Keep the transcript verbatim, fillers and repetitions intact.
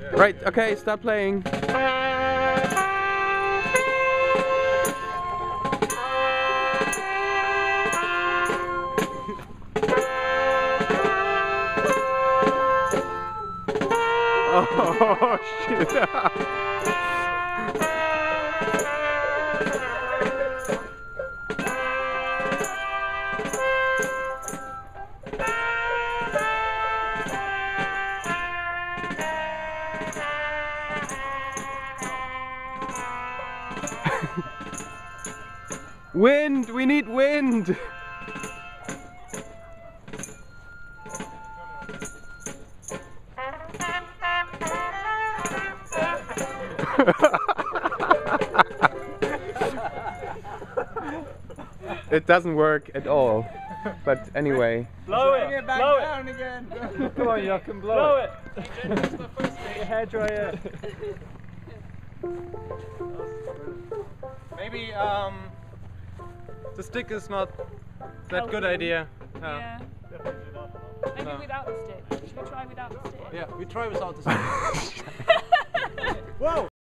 Right, okay, stop playing. Oh shit! Wind! We need wind! It doesn't work at all. But anyway. Blow it! Bring it back blow down it. again! Come on, you can blow, blow it! it. Your hairdryer. Maybe um, the stick is not that good idea. No. Yeah. Maybe No. without the stick. Should we try without the stick? Yeah, we try without the stick. Whoa!